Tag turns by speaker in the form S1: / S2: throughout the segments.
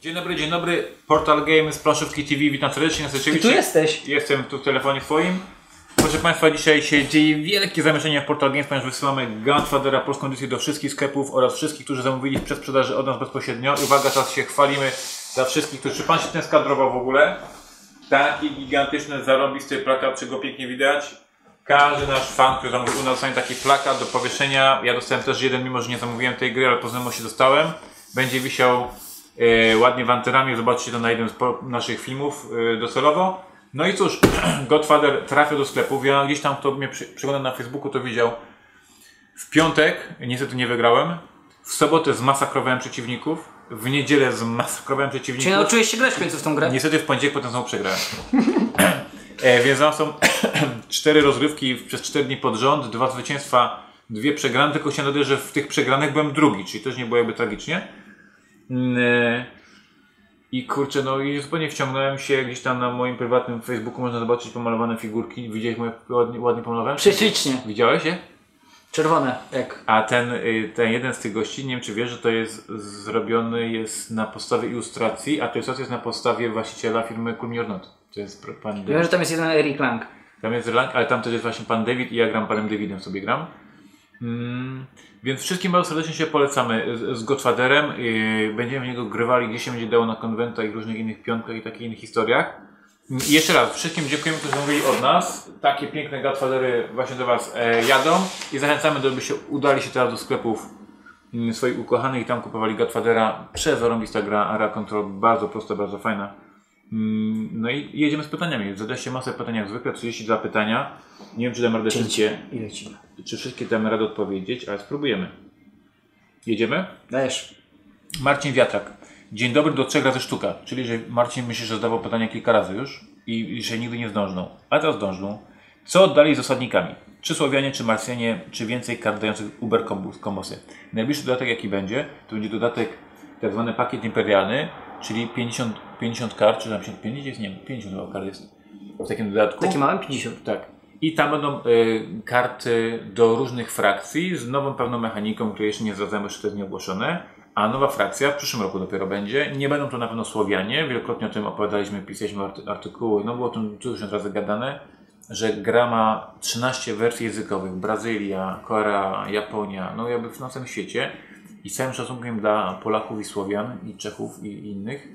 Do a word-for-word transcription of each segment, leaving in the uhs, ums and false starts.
S1: Dzień dobry, dzień dobry. Portal Games, Planszówki T V, witam serdecznie.
S2: Ty tu jesteś?
S1: Jestem tu w telefonie swoim. Proszę Państwa, dzisiaj się dzieje wielkie zamieszanie w Portal Games, ponieważ wysyłamy Gunfathera, polską edycję do wszystkich sklepów oraz wszystkich, którzy zamówili w przedsprzedaży od nas bezpośrednio. I uwaga, teraz się chwalimy dla wszystkich, którzy... Czy Pan się ten skadrował w ogóle? Taki gigantyczny, zarobisty plakat, czy go pięknie widać? Każdy nasz fan, który zamówił u nas, dostanie taki plakat do powieszenia. Ja dostałem też jeden, mimo że nie zamówiłem tej gry, ale po znajomości dostałem. Będzie wisiał e, ładnie w antyramie, zobaczycie to na jednym z naszych filmów e, docelowo. No i cóż, Godfather trafił do sklepów. Ja gdzieś tam, kto mnie przy, przygląda na Facebooku, to widział. W piątek niestety nie wygrałem. W sobotę zmasakrowałem przeciwników. W niedzielę zmasakrowałem przeciwników.
S2: Czy nauczyłeś się grać w końcu w tą grę?
S1: Niestety w poniedziałek potem znowu przegrałem. e, więc tam są cztery rozgrywki przez cztery dni pod rząd, dwa zwycięstwa, dwie przegrane. Tylko chciałem dodać, że w tych przegranych byłem drugi, czyli też nie było jakby tragicznie. E, I kurczę, no i zupełnie wciągnąłem się gdzieś tam na moim prywatnym Facebooku, można zobaczyć pomalowane figurki. Widziałeś moje ładnie, ładnie pomalowane?
S2: Prześlicznie.
S1: Widziałeś je?
S2: Czerwone, jak?
S1: A ten, ten jeden z tych gości, nie wiem czy wiesz, że to jest zrobiony jest na podstawie ilustracji, a to ilustracja jest na podstawie właściciela firmy Cool Me or Not. To jest pan David.
S2: Wiem, że tam jest jeden Eric Lang.
S1: Tam jest Lang, ale tam też jest właśnie pan David i ja gram panem Davidem, sobie gram. Mm, więc wszystkim bardzo serdecznie się polecamy z, z Godfatherem. Yy, będziemy w niego grywali, gdzie się będzie dało na konwentach i różnych innych piątkach i takich innych historiach. I jeszcze raz, wszystkim dziękujemy, którzy mówili od nas. Takie piękne Godfathery właśnie do Was e, jadą. I zachęcamy, żeby się udali się teraz do sklepów m, swoich ukochanych i tam kupowali Godfathera. Przezarąbista gra, Area Control, bardzo prosta, bardzo fajna. Mm, no i jedziemy z pytaniami. Zadaliście masę pytań jak zwykle, trzydzieści dwa pytania. Nie wiem, czy dam radę wszystkie, czy wszystkie damy radę odpowiedzieć, ale spróbujemy. Jedziemy?
S2: Dajesz.
S1: Marcin Wiatrak. Dzień dobry, do trzech razy sztuka. Czyli, że Marcin myśli, że zadawał pytania kilka razy już i, i że nigdy nie zdążną. Ale teraz zdążną. Co dalej z osadnikami? Czy Słowianie, czy Marsjanie, czy więcej kart dających Uber kombosy? Najbliższy dodatek jaki będzie, to będzie dodatek tak zwany pakiet imperialny, czyli pięćdziesiąt, pięćdziesiąt kart, czy pięćdziesiąt pięć jest? Nie, pięćdziesiąt kart jest w takim dodatku.
S2: Taki mały pięćdziesiąt.
S1: Tak. I tam będą y, karty do różnych frakcji z nową pewną mechaniką, której jeszcze nie zdradzamy, że to jest nieogłoszone. A nowa frakcja w przyszłym roku dopiero będzie. Nie będą to na pewno Słowianie. Wielokrotnie o tym opowiadaliśmy, pisaliśmy arty artykuły. No było to tysiąc razy gadane, że gra ma trzynaście wersji językowych. Brazylia, Korea, Japonia, no jakby na całym świecie. I z całym szacunkiem dla Polaków i Słowian, i Czechów, i innych.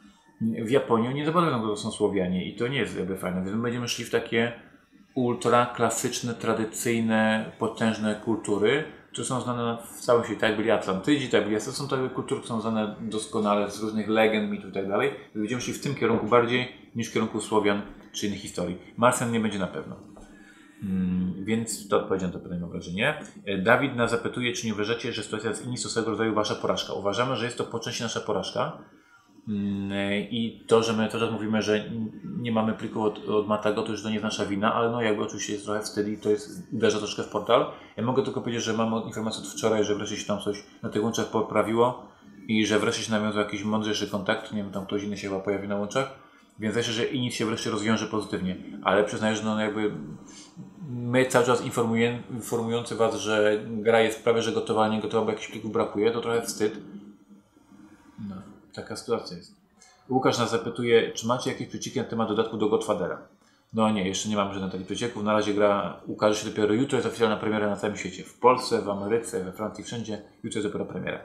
S1: W Japonii nie zobaczą, że to są Słowianie. I to nie jest jakby fajne. Więc my będziemy szli w takie ultra klasyczne, tradycyjne, potężne kultury, które są znane w całym świecie. Tak jak byli Atlantydzi, tak jak byli... To są takie kultury, które są znane doskonale z różnych legend, mitów i tak dalej. Będziemy szli w tym kierunku bardziej niż w kierunku Słowian czy innych historii. Marsjan nie będzie na pewno. Hmm, więc to odpowiedziałem na to pytanie, mam wrażenie. Dawid nas zapytuje, czy nie uważacie, że sytuacja z Inni to swego rodzaju wasza porażka. Uważamy, że jest to po części nasza porażka. I to, że my teraz mówimy, że nie mamy pliku od, od Matago, to już to nie jest nasza wina, ale no jakby oczywiście jest trochę wstyd i to jest, uderza troszkę w portal. Ja mogę tylko powiedzieć, że mamy informację od wczoraj, że wreszcie się tam coś na tych łączach poprawiło i że wreszcie się nawiązał jakiś mądrzejszy kontakt, nie wiem, tam ktoś inny się chyba pojawi na łączach, więc myślę, że Inni się wreszcie rozwiąże pozytywnie, ale przyznaję, że no jakby my cały czas informuję, informujący Was, że gra jest prawie że gotowa, a nie gotowa, bo jakichś plików brakuje, to trochę wstyd. No. Taka sytuacja jest. Łukasz nas zapytuje, czy macie jakieś przecieki na temat dodatku do Godfathera? No nie, jeszcze nie mamy żadnych takich przecieków. Na razie gra ukaże się dopiero jutro, jest oficjalna premiera na całym świecie. W Polsce, w Ameryce, we Francji, wszędzie. Jutro jest dopiero premiera.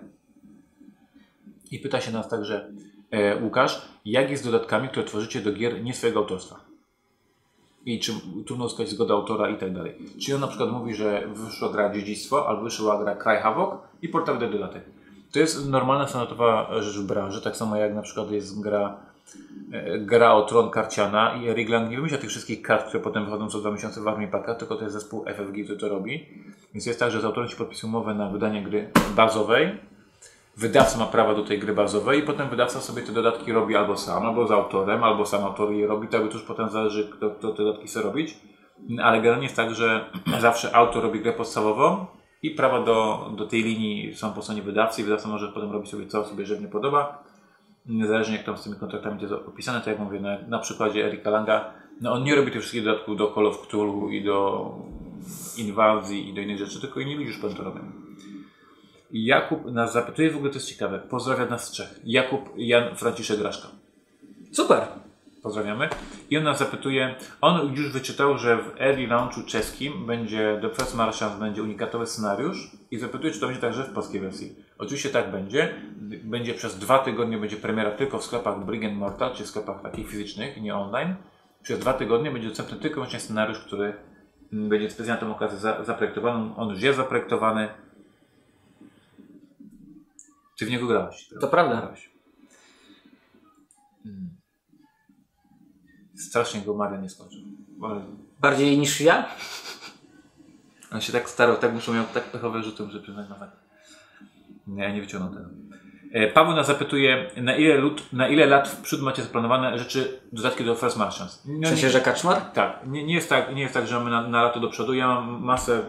S1: I pyta się nas także e, Łukasz, jak jest z dodatkami, które tworzycie do gier nie swojego autorstwa? I czy trudno uzyskać zgodę autora i tak dalej. Czyli on na przykład mówi, że wyszła gra Dziedzictwo, albo wyszła gra Cry Havoc i portal do dodatek. To jest normalna, standardowa rzecz w branży, tak samo jak na przykład jest gra, gra o Tron karciana i Eric Lang nie wymyśla tych wszystkich kart, które potem wychodzą co dwa miesiące w Armii Paka, tylko to jest zespół F F G, który to robi. Więc jest tak, że z autorem się podpisuje umowę na wydanie gry bazowej, wydawca ma prawa do tej gry bazowej i potem wydawca sobie te dodatki robi albo sam, albo z autorem, albo sam autor je robi, tak to już potem zależy, kto, kto te dodatki chce robić. Ale generalnie jest tak, że zawsze autor robi grę podstawową, i prawa do, do tej linii są po stronie wydawcy i wydawca może potem robić sobie co sobie żywnie podoba. Niezależnie jak tam z tymi kontraktami to jest opisane, tak jak mówię na, na przykładzie Erika Langa, no on nie robi tych wszystkich dodatków do Call of Cthulhu i do Inwazji i do innych rzeczy, tylko inni ludzie już potem to robią. Jakub nas zapytuje, w ogóle to jest ciekawe, pozdrawia nas z Czech. Jakub Jan Franciszek Graszka.
S2: Super.
S1: Pozdrawiamy. I on nas zapytuje, on już wyczytał, że w early launchu czeskim będzie The First Martians, będzie unikatowy scenariusz i zapytuje, czy to będzie także w polskiej wersji. Oczywiście tak będzie. Będzie przez dwa tygodnie, będzie premiera tylko w sklepach Brick and Mortar, czy w sklepach takich fizycznych, nie online. Przez dwa tygodnie będzie dostępny tylko właśnie scenariusz, który będzie specjalnie na tę okazję za, zaprojektowany. On już jest zaprojektowany. Ty w niego grałeś?
S2: To prawda.
S1: Grałeś. Hmm. Strasznie go Maria nie skończył. Ale...
S2: Bardziej niż ja?
S1: On się tak starał, tak muszą miał tak pechowe rzuty, że przyznać nawet. Nie, ja nie wyciągnął tego. E, Paweł nas zapytuje, na ile, lud, na ile lat w przód macie zaplanowane rzeczy, dodatki do First Martians?
S2: No, w sensie, nie, że Kaczmar?
S1: Tak. Nie, nie, jest tak. nie jest tak, że mamy na, na lato do przodu. Ja mam masę...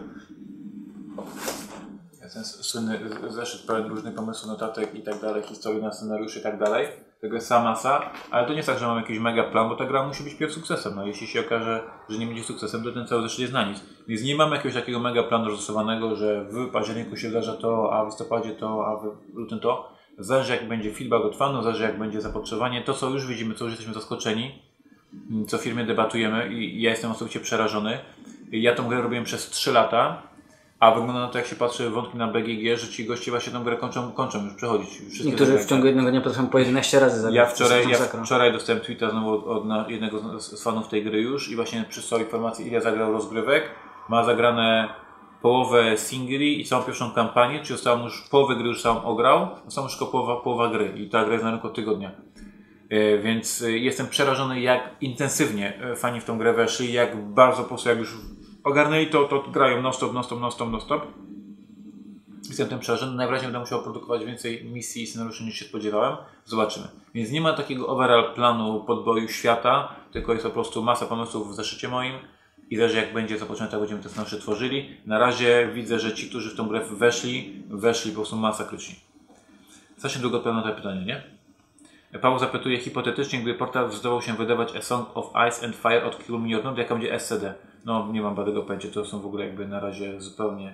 S1: Ten słynny zeszyt pełen różnych pomysłów, notatek i tak dalej, historii na scenariuszy i tak dalej. Tego jest sama masa, ale to nie jest tak, że mam jakiś mega plan, bo ta gra musi być pierw sukcesem. No, jeśli się okaże, że nie będzie sukcesem, to ten cały zeszyt jest na nic. Więc nie mam jakiegoś takiego mega planu rozrysowanego, że w październiku się wydarza to, a w listopadzie to, a w lutym to. Zależy jak będzie feedback od fanów, zależy jak będzie zapotrzebowanie. To co już widzimy, co już jesteśmy zaskoczeni, co w firmie debatujemy i ja jestem osobiście przerażony. Ja tą grę robiłem przez trzy lata. A wygląda na to, jak się patrzy wątki na B G G, że ci goście właśnie tę grę kończą, kończą już przechodzić.
S2: Niektórzy w ciągu jednego dnia potrafią po jedenaście razy zagrać.
S1: Ja wczoraj, ja wczoraj dostałem tweeta znowu od, od na, jednego z, z fanów tej gry już i właśnie przysłał informację, ile zagrał rozgrywek. Ma zagrane połowę singli i całą pierwszą kampanię, czyli została już połowę gry już sam ograł, została już tylko połowa, połowa gry i ta gra jest na rynku od tygodnia. Yy, więc yy, jestem przerażony, jak intensywnie fani w tą grę weszli, jak bardzo po prostu jak już ogarnęli to, to grają non-stop, non-stop, non-stop, non-stop. Jestem tym przerażony. Najwyraźniej będę musiał produkować więcej misji i scenariuszy niż się spodziewałem. Zobaczymy. Więc nie ma takiego overall planu podboju świata, tylko jest po prostu masa pomysłów w zeszycie moim i zależy jak będzie zapoczęte, tak będziemy te scenariusze tworzyli. Na razie widzę, że ci, którzy w tą grę weszli, weszli po prostu masakrycznie. Strasznie długoplanowe pytanie, nie? Paweł zapytuje hipotetycznie, gdyby portal zdołał się wydawać A Song of Ice and Fire od kilku milionów, jaka będzie S C D? No nie mam badego pojęcia, to są w ogóle jakby na razie zupełnie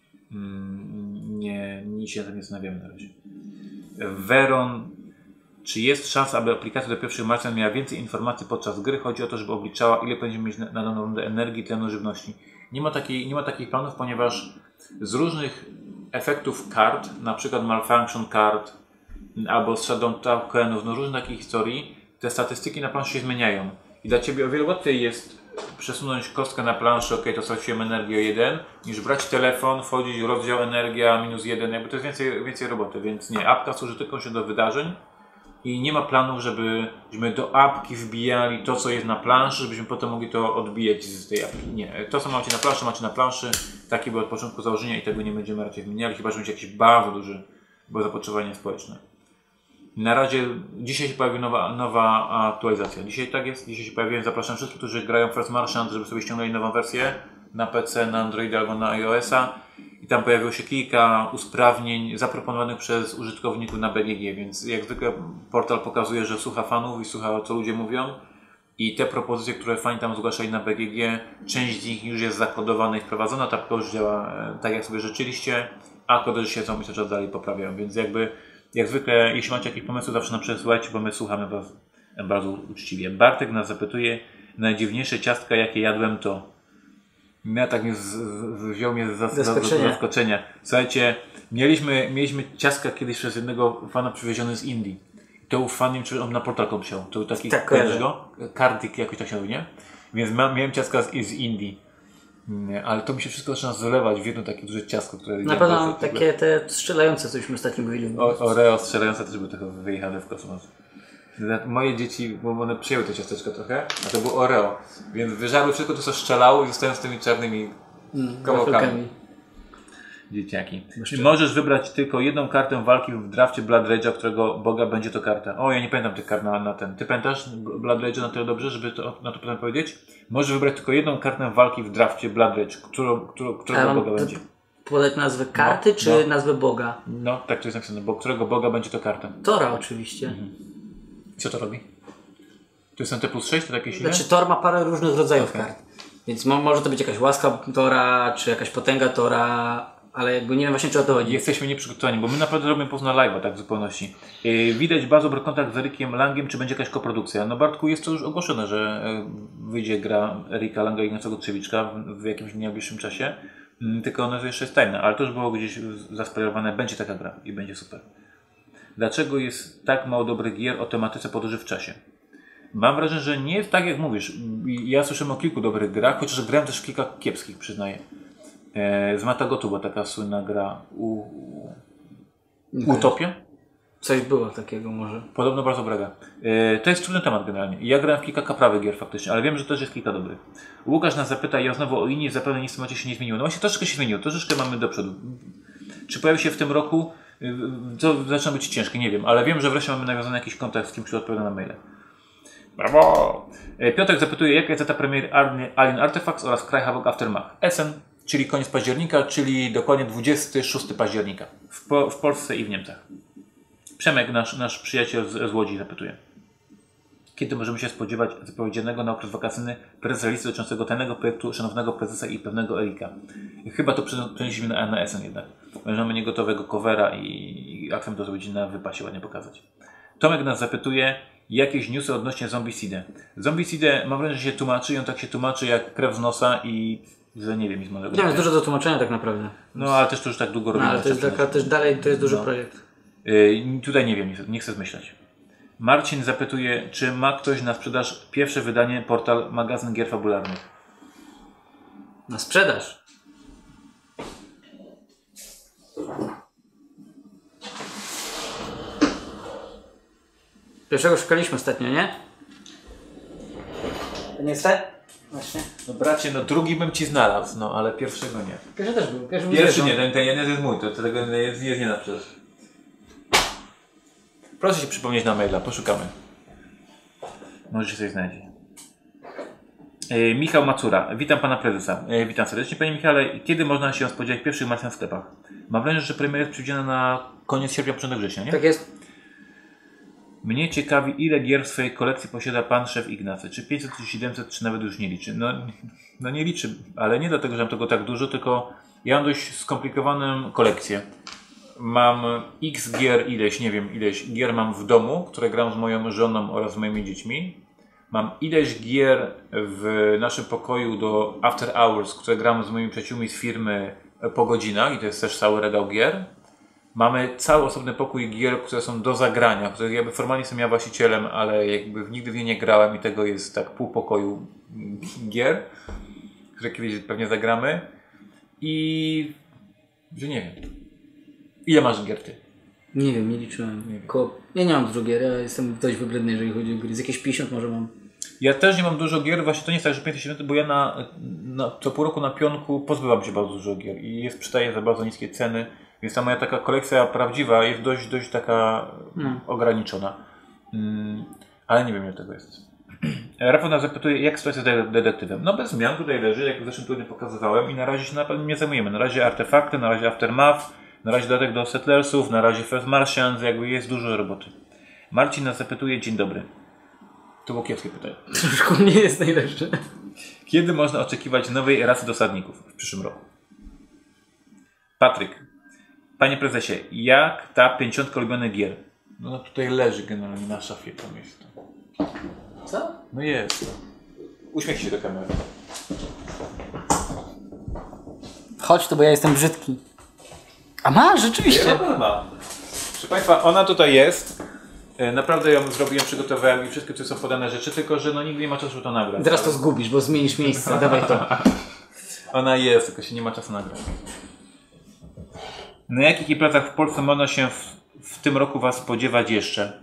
S1: mm, nie, nie się nie zastanawiamy na razie. Veron, czy jest szansa, aby aplikacja do pierwszych Martian miała więcej informacji podczas gry? Chodzi o to, żeby obliczała, ile będziemy mieć na, na daną rundę energii, tlenu, żywności. Nie ma, takiej, nie ma takich planów, ponieważ z różnych efektów kart, na przykład malfunction card albo z shutdown tokenów, no różnych takich historii, te statystyki na planszy się zmieniają. I dla Ciebie o wiele łatwiej jest przesunąć kostkę na planszę, ok, to straciłem energię o jeden, niż brać telefon, wchodzić w rozdział energia minus jeden, jakby to jest więcej, więcej roboty, więc nie, apka służy tylko się do wydarzeń i nie ma planów, żeby, żebyśmy do apki wbijali to, co jest na planszy, żebyśmy potem mogli to odbijać z tej apki. Nie, to co macie na planszy, macie na planszy, takie było od początku założenia i tego nie będziemy raczej zmieniali, chyba że będzie jakiś bardzo duży bo zapotrzebowanie społeczne. Na razie, dzisiaj się pojawi nowa, nowa aktualizacja. Dzisiaj tak jest, dzisiaj się pojawiłem. Zapraszam wszystkich, którzy grają First Martians, żeby sobie ściągnęli nową wersję na P C, na Androida albo na iOS-a. I tam pojawiło się kilka usprawnień zaproponowanych przez użytkowników na B G G, więc jak zwykle portal pokazuje, że słucha fanów i słucha co ludzie mówią. I te propozycje, które fani tam zgłaszali na B G G, część z nich już jest zakodowana i wprowadzona, ta już działa tak jak sobie życzyliście, a koderzy się są i cały czas dalej poprawiają, więc jakby jak zwykle, jeśli macie jakieś pomysły, zawsze nam przesyłajcie, bo my słuchamy Was bardzo uczciwie. Bartek nas zapytuje, najdziwniejsze ciastka, jakie jadłem, to ja tak mnie z, z, wziął mnie z zaskoczenia. zaskoczenia. Słuchajcie, mieliśmy, mieliśmy ciastka kiedyś przez jednego fana przywieziony z Indii. To był fan, czy on na portalką wsiał. To był taki,
S2: tak,
S1: go? Kardik jakoś tak się mówi, nie? Więc ma, miałem ciastka z, z Indii. Nie, ale to mi się wszystko zaczyna zlewać w jedno takie duże ciastko, które...
S2: Na pewno takie te strzelające, co już ostatnio mówili.
S1: O, Oreo strzelające też były trochę wyjechane w kosmos. Moje dzieci, bo one przyjęły to ciasteczko trochę, a to było Oreo. Więc wyżarły wszystko to, co strzelało i zostałem z tymi czarnymi mm, kawałkami. Dzieciaki. Czy możesz wybrać tylko jedną kartę walki w drafcie Blood Rage'a, którego Boga będzie to karta? O, ja nie pamiętam tych kart na, na ten. Ty pamiętasz Blood Rage'a na tyle dobrze, żeby to, na to potem powiedzieć? Możesz wybrać tylko jedną kartę walki w drafcie Blood Rage, którą, którą, którego Boga będzie.
S2: Podać nazwę karty, no, czy no. nazwę Boga?
S1: No, tak to jest napisane, bo którego Boga będzie to karta?
S2: Tora oczywiście. Mhm.
S1: Co to robi? To jest T plus sześć, to takie silne?
S2: Znaczy Tor ma parę różnych rodzajów okay. kart. Więc mo może to być jakaś łaska Tora, czy jakaś potęga Tora, ale jakby nie wiem właśnie, czy o to chodzi.
S1: Jesteśmy nieprzygotowani, bo my naprawdę robimy poza live'a, tak w zupełności. Yy, widać bardzo dobry kontakt z Erikiem Langiem, czy będzie jakaś koprodukcja. No Bartku, jest to już ogłoszone, że yy, wyjdzie gra Erika Langa i Ignacego Trzewiczka w, w jakimś najbliższym czasie. Yy, tylko ono jeszcze jest tajne, ale to już było gdzieś zaspoilerowane, będzie taka gra i będzie super. Dlaczego jest tak mało dobrych gier o tematyce podróży w czasie? Mam wrażenie, że nie jest tak jak mówisz. Ja słyszałem o kilku dobrych grach, chociaż grałem też w kilka kiepskich, przyznaję. Z Matagotu była taka słynna gra u... Utopia?
S2: Coś było takiego może.
S1: Podobno bardzo dobra gra. To jest trudny temat generalnie. Ja grałem w kilka kaprawych gier faktycznie, ale wiem, że też jest kilka dobrych. Łukasz nas zapyta, ja znowu o Inii, zapewne nic w temacie się nie zmieniło. No właśnie troszeczkę się zmieniło, troszeczkę mamy do przodu. Czy pojawi się w tym roku? To zaczyna być ciężkie, nie wiem, ale wiem, że wreszcie mamy nawiązany jakiś kontakt z kim, kto odpowiada na maile. Brawo! Piotrek zapytuje, jaka jest data premiery Alien Artifacts oraz Cry Havoc Aftermath. Essen, czyli koniec października, czyli dokładnie dwudziestego szóstego października. W, po, w Polsce i w Niemczech. Przemek, nasz, nasz przyjaciel z, z Łodzi, zapytuje. Kiedy możemy się spodziewać zapowiedzianego na okres wakacyjny prezesa listy dotyczącego tajnego projektu szanownego prezesa i pewnego Erika? Chyba to przenieśliśmy na, na Essen jednak. Mamy niegotowego covera i, i jak chcemy to zrobić na wypasie, ładnie pokazać. Tomek nas zapytuje, jakieś newsy odnośnie Zombicide. Zombicide mam wrażenie, że się tłumaczy i on tak się tłumaczy jak krew z nosa i że nie wiem nic może.
S2: Nie, jest dużo do tłumaczenia tak naprawdę.
S1: No ale też to już tak długo robimy.
S2: No, ale to jest taka, też dalej to jest duży
S1: no.
S2: projekt.
S1: Yy, tutaj nie wiem, nie, nie chcę zmyślać. Marcin zapytuje, czy ma ktoś na sprzedaż pierwsze wydanie portal magazyn gier fabularnych?
S2: Na sprzedaż? Pierwszego szukaliśmy ostatnio, nie? Nie jest tak? Właśnie.
S1: No bracie, no drugi bym ci znalazł, no ale pierwszego nie.
S2: Pierwszy też był. Pierwszy, był
S1: Pierwszy nie, ten, ten jeden jest mój, to tego jest, jest nie na sprzedaż. Proszę się przypomnieć na maila, poszukamy. Może się coś znajdzie. E, Michał Macura, witam pana prezesa. E, witam serdecznie panie Michale. Kiedy można się spodziewać pierwszych Marsjan w sklepach? Mam wrażenie, że premiera jest przewidziana na koniec sierpnia, początek września, nie?
S2: Tak jest.
S1: Mnie ciekawi, ile gier w swojej kolekcji posiada pan szef Ignacy. Czy pięćset, czy siedemset, czy nawet już nie liczy? No, no nie liczy, ale nie dlatego, że mam tego tak dużo, tylko ja mam dość skomplikowaną kolekcję. Mam x gier, ileś, nie wiem, ileś gier mam w domu, które gram z moją żoną oraz z moimi dziećmi. Mam ileś gier w naszym pokoju do After Hours, które gram z moimi przyjaciółmi z firmy po godzinach i to jest też cały regał gier. Mamy cały osobny pokój gier, które są do zagrania, które jakby formalnie jestem ja właścicielem, ale jakby nigdy w nie nie grałem i tego jest tak pół pokoju gier, które kiedyś pewnie zagramy. I że nie wiem. Ile masz gier ty?
S2: Nie wiem, nie liczyłem. Nie wiem. Koło... Ja nie mam dużo gier, ja jestem dość wybredny, jeżeli chodzi o gry. Z jakieś pięćdziesiąt może mam.
S1: Ja też nie mam dużo gier, właśnie to nie jest tak, że pięćset siedemdziesiąt, bo ja na, na, co pół roku na pionku pozbywam się bardzo dużo gier i je sprzedaję za bardzo niskie ceny, więc ta moja taka kolekcja prawdziwa jest dość, dość taka hmm. ograniczona. Hmm, ale nie wiem, ile tego jest. Rafał nas zapytuje, jak sytuacja z detektywem. No bez zmian tutaj leży, jak w zeszłym tygodniu pokazywałem i na razie się na pewno nie zajmujemy. Na razie artefakty, na razie Aftermath, na razie dodatek do Settlersów, na razie First Martians, jakby jest dużo roboty. Marcin nas zapytuje, dzień dobry. To było kiepskie pytanie.
S2: Troszkę nie jest najlepsze.
S1: Kiedy można oczekiwać nowej rasy dosadników w przyszłym roku? Patryk. Panie prezesie, jak ta pięćdziesiątka ulubionych gier? No tutaj leży generalnie na szafie to miejsce.
S2: Co?
S1: No jest. Uśmiech się do kamery.
S2: Chodź tu, bo ja jestem brzydki. A ma, rzeczywiście.
S1: Ja ma. Proszę Państwa, ona tutaj jest. Naprawdę ją zrobiłem, przygotowałem i wszystkie tu są podane rzeczy, tylko że no nigdy nie ma czasu to nagrać.
S2: Teraz to zgubisz, bo zmienisz miejsce. Dawaj to.
S1: Ona jest, tylko się nie ma czasu nagrać. Na jakich imprezach w Polsce można się w, w tym roku Was spodziewać jeszcze?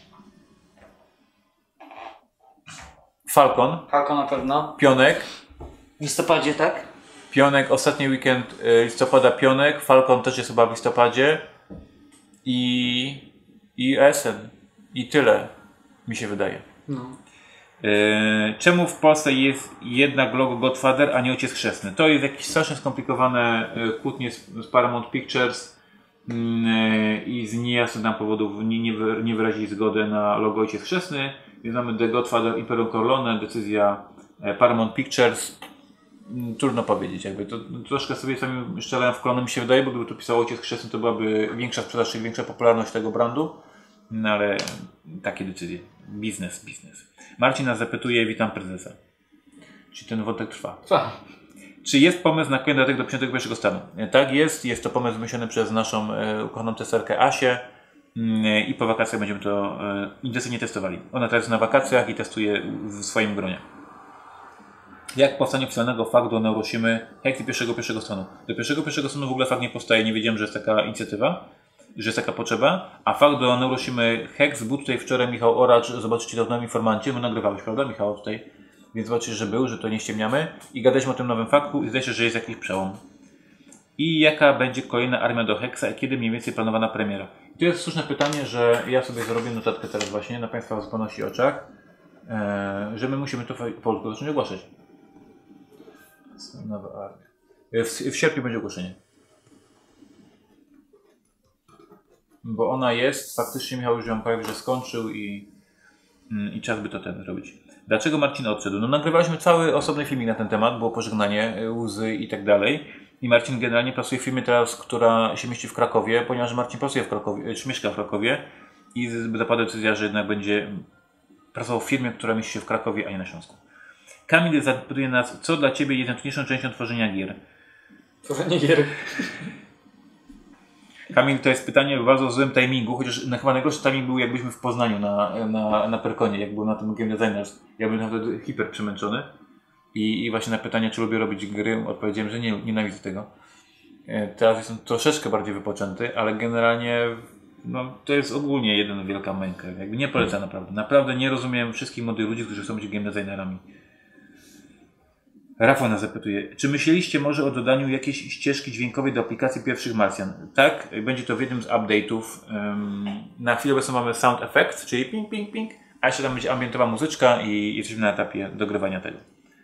S1: Falcon.
S2: Falcon na pewno.
S1: Pionek.
S2: W listopadzie, tak?
S1: Pionek, ostatni weekend listopada Pionek. Falcon też jest chyba w listopadzie. I... I Essen. I tyle, mi się wydaje.
S2: No.
S1: E, czemu w Polsce jest jednak logo Godfather, a nie Ojciec Chrzestny? To jest jakieś strasznie skomplikowane e, kłótnie z, z Paramount Pictures e, i z niejasnych nam powodów nie, nie, wy, nie wyrazili zgody na logo Ojciec Chrzestny. Więc mamy The Godfather Imperium Corleone, decyzja e, Paramount Pictures. trudno powiedzieć. Jakby to, to troszkę sobie sami szczerałem w kolano, mi się wydaje, bo gdyby to pisał Ojciec Chrzestny, to byłaby większa sprzedaż i większa popularność tego brandu. No ale takie decyzje. Biznes, biznes. Marcin nas zapytuje, witam prezesa. Czy ten wątek trwa?
S2: Trwa.
S1: Czy jest pomysł na kolejny dodatek do pięćdziesiątego pierwszego stanu? Tak jest. Jest to pomysł wymyślony przez naszą e, ukochaną testerkę Asię e, i po wakacjach będziemy to e, intensywnie testowali. Ona teraz jest na wakacjach i testuje w swoim gronie. Jak powstanie oficjalnego faktu do Neurosimy Hex i pierwszego pierwszego stanu? Do pierwszego pierwszego stanu w ogóle fakt nie powstaje. Nie wiedziałem, że jest taka inicjatywa, że jest taka potrzeba. A fakt do Neurosimy Hex był tutaj wczoraj Michał Oracz. Zobaczycie to w nowym informancie. My nagrywałeś, prawda Michał tutaj? Więc zobaczycie, że był, że to nie ściemniamy. I gadaliśmy o tym nowym faktu i zdaje się, że jest jakiś przełom. I jaka będzie kolejna armia do Hexa i kiedy mniej więcej planowana premiera? I to jest słuszne pytanie, że ja sobie zrobię notatkę teraz właśnie na Państwa rozponosi oczach, e, że my musimy to w Polsce zacząć ogłaszać. Nowa armia. W, w sierpniu będzie ogłoszenie. Bo ona jest, faktycznie Michał już ją prawie że skończył i, i czas by to ten zrobić. Dlaczego Marcin odszedł? No nagrywaliśmy cały osobny filmik na ten temat, było pożegnanie, łzy i tak dalej. I Marcin generalnie pracuje w firmie teraz, która się mieści w Krakowie, ponieważ Marcin pracuje w Krakowie, czy mieszka w Krakowie i zapadła decyzja, że jednak będzie pracował w firmie, która mieści się w Krakowie, a nie na Śląsku. Kamil zapytuje nas, co dla Ciebie jest najtrudniejszą częścią tworzenia gier?
S2: Tworzenie gier.
S1: Kamil, to jest pytanie w bardzo złym timingu, chociaż na, chyba najgorszy timing był, jak byliśmy w Poznaniu na, na, na Perkonie, jak był na tym Game Designers. Ja byłem naprawdę hiper przemęczony I, i właśnie na pytanie, czy lubię robić gry, odpowiedziałem, że nie, nienawidzę tego. Teraz jestem troszeczkę bardziej wypoczęty, ale generalnie no, to jest ogólnie jedna wielka męka. Jakby nie polecam naprawdę. Naprawdę nie rozumiem wszystkich młodych ludzi, którzy chcą być game designerami. Rafał nas zapytuje, czy myśleliście może o dodaniu jakiejś ścieżki dźwiękowej do aplikacji Pierwszych Marsjan? Tak, będzie to w jednym z update'ów. Na chwilę obecną mamy sound effects, czyli ping, ping, ping, a jeszcze tam będzie ambientowa muzyczka i jesteśmy na etapie dogrywania tego.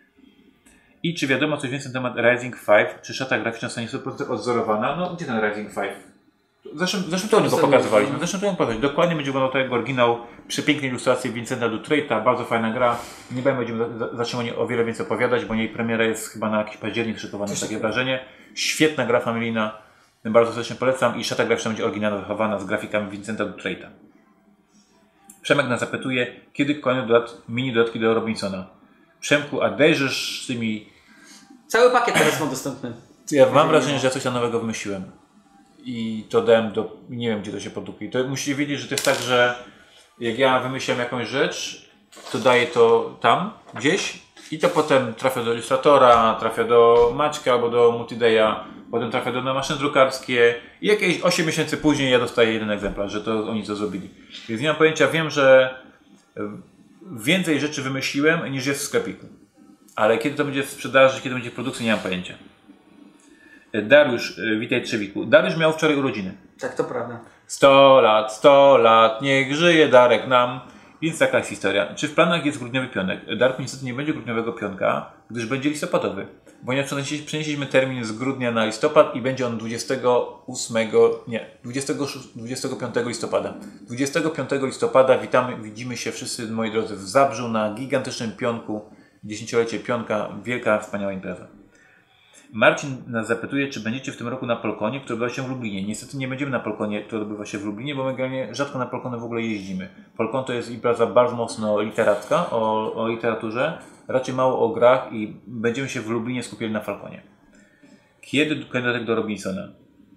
S1: I czy wiadomo coś więcej na temat Rising pięć? Czy szata graficzna zostanie sto procent odzorowana? No gdzie ten Rising pięć? W zeszłym, w zeszłym tygodniu go pokazywaliśmy. W zeszłym tygodniu pokazać. Dokładnie będzie wyglądał tak jak oryginał. Przepiękne ilustracje Vincenta Dutraita, bardzo fajna gra. Nie będziemy zaczynać o wiele więcej opowiadać, bo jej premiera jest chyba na jakiś październik szykowana, takie wrażenie. Świetna gra familijna, bardzo serdecznie polecam i szata graficzna będzie oryginalna zachowana z grafikami Vincenta Dutraita. Przemek nas zapytuje, kiedy kolejne dodat mini dodatki do Robinsona. Przemku, a dejrzysz z tymi...
S2: Cały pakiet teraz mam dostępny.
S1: Ja mam wrażenie, że ja coś nowego wymyśliłem. I to dałem do... nie wiem, gdzie to się produkuje. To musicie wiedzieć, że to jest tak, że jak ja wymyślam jakąś rzecz, to daję to tam, gdzieś i to potem trafia do ilustratora, trafia do Maćka albo do Multidaya, potem trafia do na maszyny drukarskie i jakieś osiem miesięcy później ja dostaję jeden egzemplarz, że to oni to zrobili. Więc nie mam pojęcia, wiem, że więcej rzeczy wymyśliłem niż jest w sklepiku. Ale kiedy to będzie w sprzedaży, kiedy będzie w produkcji, nie mam pojęcia. Dariusz, witaj Trzewiku. Dariusz miał wczoraj urodziny.
S2: Tak, to prawda.
S1: sto lat, sto lat, niech żyje Darek nam. Więc taka jest historia. Czy w planach jest grudniowy pionek? Darku, niestety nie będzie grudniowego pionka, gdyż będzie listopadowy. Ponieważ przenieśliśmy termin z grudnia na listopad i będzie on dwudziestego ósmego, nie, dwudziestego szóstego, dwudziestego piątego listopada. dwudziestego piątego listopada witamy, widzimy się wszyscy, moi drodzy, w Zabrzu na gigantycznym pionku. Dziesięciolecie pionka, wielka, wspaniała impreza. Marcin nas zapytuje, czy będziecie w tym roku na Polkonie, który odbywa się w Lublinie. Niestety nie będziemy na Polkonie, który odbywa się w Lublinie, bo my generalnie rzadko na Polkony w ogóle jeździmy. Polkon to jest impreza bardzo mocno literacka, o, o literaturze, raczej mało o grach i będziemy się w Lublinie skupiali na Falconie. Kiedy kandydatek do Robinsona?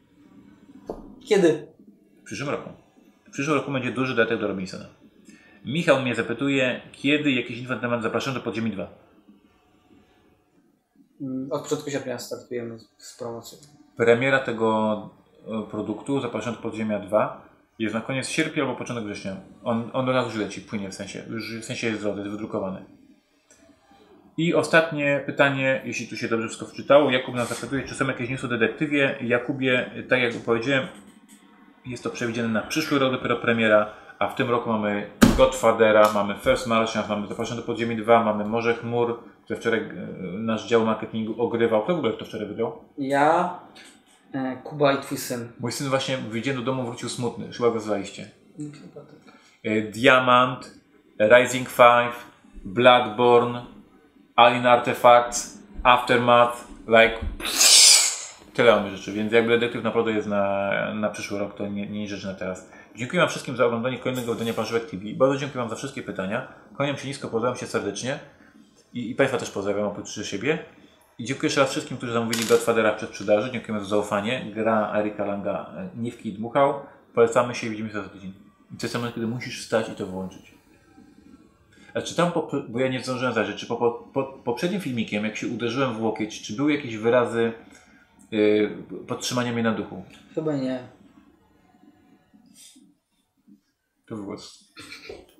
S2: Kiedy?
S1: W przyszłym roku. W przyszłym roku będzie duży dodatek do Robinsona. Michał mnie zapytuje, kiedy jakiś info na temat zapraszam do Podziemi dwa.
S2: Od początku sierpnia startujemy z promocją.
S1: Premiera tego produktu, Zapraszam do Podziemia dwa, jest na koniec sierpnia albo początek września. On, on na już leci, płynie w sensie, już w sensie jest w drodze, jest wydrukowany. I ostatnie pytanie, jeśli tu się dobrze wszystko wczytało. Jakub nas zapytuje, czy są jakieś news o detektywie. Jakubie, tak jak powiedziałem, jest to przewidziane na przyszły rok dopiero premiera, a w tym roku mamy Godfathera, mamy First Martians, mamy Zapraszam do Podziemi dwa, mamy Morze Chmur, które wczoraj nasz dział marketingu ogrywał. Kto w ogóle to wczoraj wygrał?
S2: Ja, e, Kuba i twój syn.
S1: Mój syn właśnie wyjdzie do domu, wrócił smutny. Chyba go zwaliście. E, Diamant, Rising pięć, Bloodborne, Alien Artifacts, Aftermath, like tyle mamy rzeczy, więc jakby Detektyw naprawdę jest na, na przyszły rok, to nie, nie rzecz na teraz. Dziękuję wam wszystkim za oglądanie kolejnego wydania Planszówek T V. Bardzo dziękuję wam za wszystkie pytania. Kłaniam się nisko, pozdrawiam się serdecznie. I, i państwa też pozdrawiam oprócz siebie. I dziękuję jeszcze raz wszystkim, którzy zamówili Godfathera przed sprzedaży. Dziękujemy za zaufanie. Gra Erika Langa nie w kij dmuchał. Polecamy się i widzimy się za tydzień. I to jest moment, kiedy musisz wstać i to wyłączyć. A czy tam, po, bo ja nie zdążyłem zajrzeć, czy po, po, po poprzednim filmikiem, jak się uderzyłem w łokieć, czy były jakieś wyrazy yy, podtrzymania mnie na duchu?
S2: Chyba nie.
S1: To było.